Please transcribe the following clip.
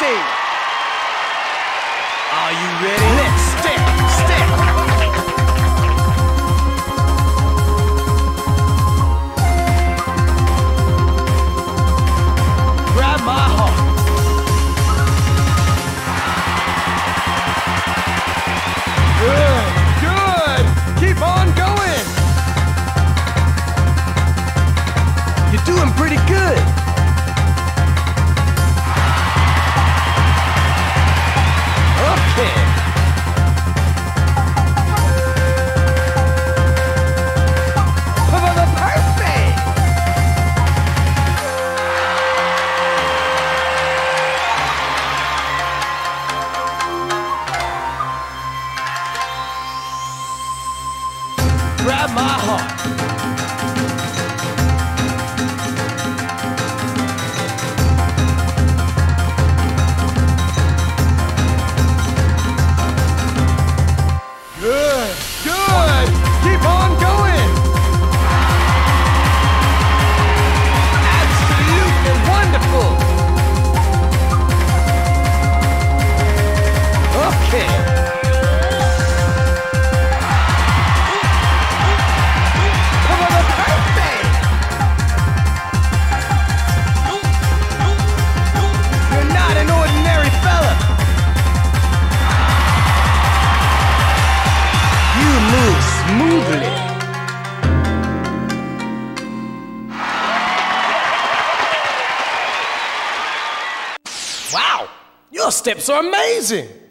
ready? Are you ready? Let's step. Grab my heart. Good. Keep on going. You're doing pretty good. Okay. Perfect. Grab my heart. Good. Keep on going. Absolutely wonderful. Okay. Perfect. You're not an ordinary fella. You move smoothly. Wow, your steps are amazing.